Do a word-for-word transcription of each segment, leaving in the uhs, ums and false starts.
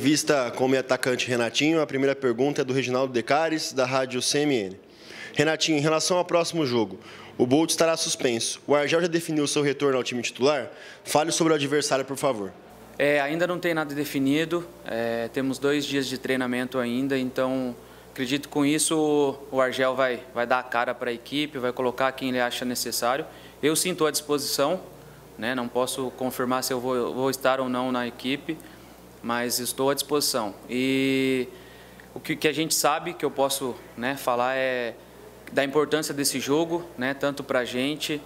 entrevista com o meio atacante Renatinho. A primeira pergunta é do Reginaldo Decares, da Rádio C M N. Renatinho, em relação ao próximo jogo, o Bolt estará suspenso. O Argel já definiu o seu retorno ao time titular? Fale sobre o adversário, por favor. É, ainda não tem nada definido, é, temos dois dias de treinamento ainda, então acredito que com isso o Argel vai, vai dar a cara para a equipe, vai colocar quem ele acha necessário. Eu sinto à disposição, né, não posso confirmar se eu vou, vou estar ou não na equipe, mas estou à disposição. E o que, que a gente sabe, que eu posso, né, falar é da importância desse jogo, né, tanto para a gente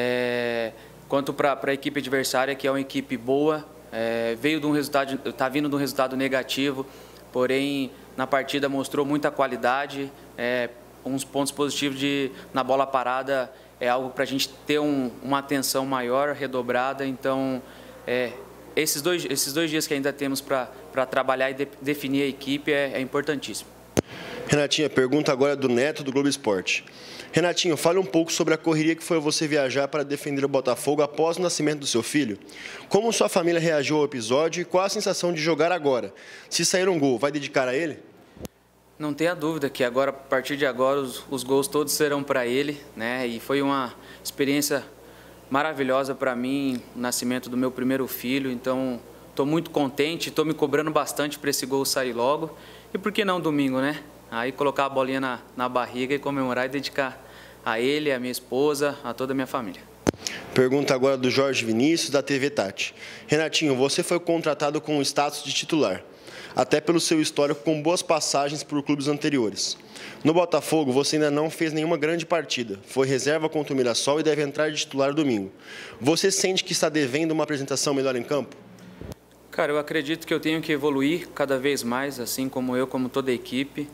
é, quanto para a equipe adversária, que é uma equipe boa, é, veio de um resultado, está vindo de um resultado negativo, porém na partida mostrou muita qualidade, é, uns pontos positivos de, na bola parada é algo para a gente ter um, uma atenção maior, redobrada, então é, esses, dois, esses dois dias que ainda temos para trabalhar e de, definir a equipe é, é importantíssimo. Renatinho, a pergunta agora é do Neto, do Globo Esporte. Renatinho, fale um pouco sobre a correria que foi você viajar para defender o Botafogo após o nascimento do seu filho. Como sua família reagiu ao episódio e qual a sensação de jogar agora? Se sair um gol, vai dedicar a ele? Não tenha dúvida que agora, a partir de agora, os, os gols todos serão para ele, né? E foi uma experiência maravilhosa para mim, o nascimento do meu primeiro filho. Então, estou muito contente, estou me cobrando bastante para esse gol sair logo. E por que não domingo, né? Aí colocar a bolinha na, na barriga e comemorar e dedicar a ele, a minha esposa, a toda a minha família. Pergunta agora do Jorge Vinícius, da T V Tati. Renatinho, você foi contratado com o status de titular, até pelo seu histórico com boas passagens por clubes anteriores. No Botafogo, você ainda não fez nenhuma grande partida. Foi reserva contra o Mirassol e deve entrar de titular domingo. Você sente que está devendo uma apresentação melhor em campo? Cara, eu acredito que eu tenho que evoluir cada vez mais, assim como eu, como toda a equipe.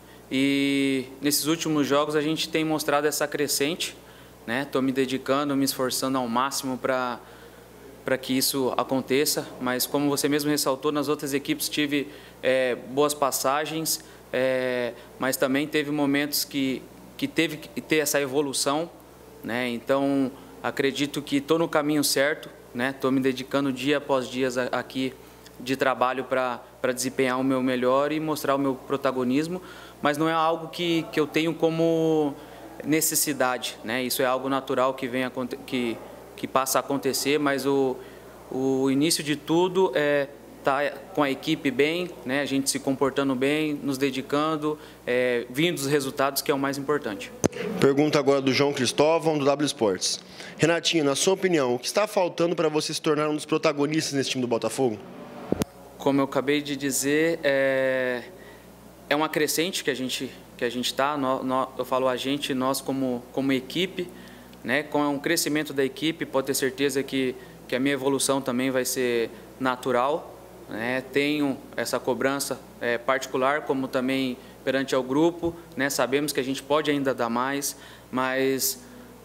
E nesses últimos jogos a gente tem mostrado essa crescente, né? Estou me dedicando, me esforçando ao máximo para para que isso aconteça, mas como você mesmo ressaltou, nas outras equipes tive é, boas passagens, é, mas também teve momentos que, que teve que ter essa evolução, né? Então acredito que estou no caminho certo, né? Estou me dedicando dia após dia aqui de trabalho para para desempenhar o meu melhor e mostrar o meu protagonismo, mas não é algo que, que eu tenho como necessidade, né? Isso é algo natural que, vem, que, que passa a acontecer, mas o, o início de tudo é estar com a equipe bem, né? A gente se comportando bem, nos dedicando, é, vindo os resultados, que é o mais importante. Pergunta agora do João Cristóvão, do W Sports. Renatinho, na sua opinião, o que está faltando para você se tornar um dos protagonistas nesse time do Botafogo? Como eu acabei de dizer, é, é uma crescente que a gente que a gente está. Eu falo a gente, nós como como equipe, né? Com um crescimento da equipe, pode ter certeza que que a minha evolução também vai ser natural, né? Tenho essa cobrança é, particular, como também perante ao grupo, né? Sabemos que a gente pode ainda dar mais, mas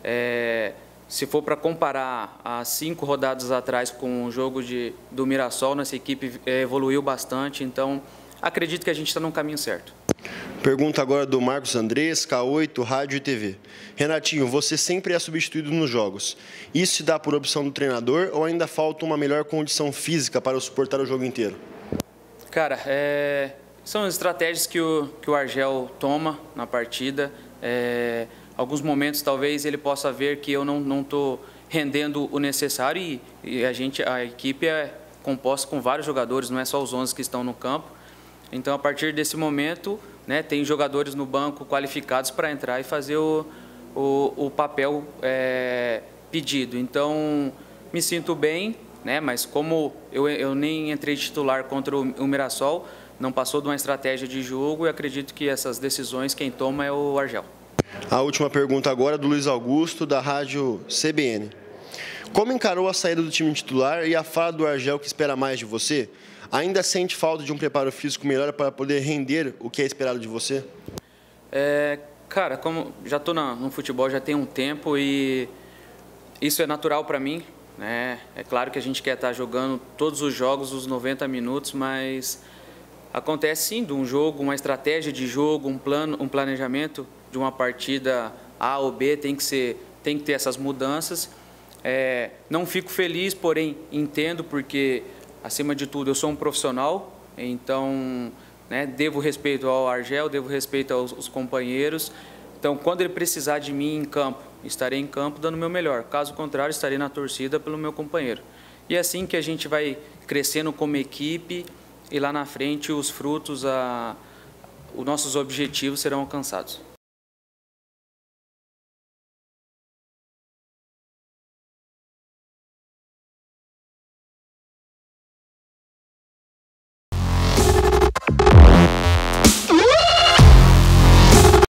é, se for para comparar há cinco rodadas atrás com o jogo de, do Mirassol, nossa equipe evoluiu bastante, então acredito que a gente está no caminho certo. Pergunta agora do Marcos Andrés, K oito, Rádio e T V. Renatinho, você sempre é substituído nos jogos. Isso se dá por opção do treinador ou ainda falta uma melhor condição física para suportar o jogo inteiro? Cara, é, são estratégias que o, que o Argel toma na partida. É, alguns momentos talvez ele possa ver que eu não estou rendendo o necessário e, e a, gente, a equipe é composta com vários jogadores, não é só os onze que estão no campo. Então, a partir desse momento, né, tem jogadores no banco qualificados para entrar e fazer o, o, o papel é, pedido. Então, me sinto bem, né, mas como eu, eu nem entrei titular contra o, o Mirassol, não passou de uma estratégia de jogo e acredito que essas decisões quem toma é o Argel. A última pergunta agora é do Luiz Augusto, da Rádio C B N. Como encarou a saída do time titular e a fala do Argel que espera mais de você? Ainda sente falta de um preparo físico melhor para poder render o que é esperado de você? É, cara, como já estou no futebol já tem um tempo e isso é natural para mim, né? É claro que a gente quer estar jogando todos os jogos, os noventa minutos, mas acontece sim de um jogo, uma estratégia de jogo, um plano, um planejamento de uma partida A ou B, tem que ser, tem que ter essas mudanças. É, não fico feliz, porém entendo, porque acima de tudo eu sou um profissional, Então, né, devo respeito ao Argel, devo respeito aos, aos companheiros. Então, quando ele precisar de mim em campo, estarei em campo dando o meu melhor. Caso contrário, estarei na torcida pelo meu companheiro. E é assim que a gente vai crescendo como equipe e lá na frente os frutos, a, os nossos objetivos serão alcançados.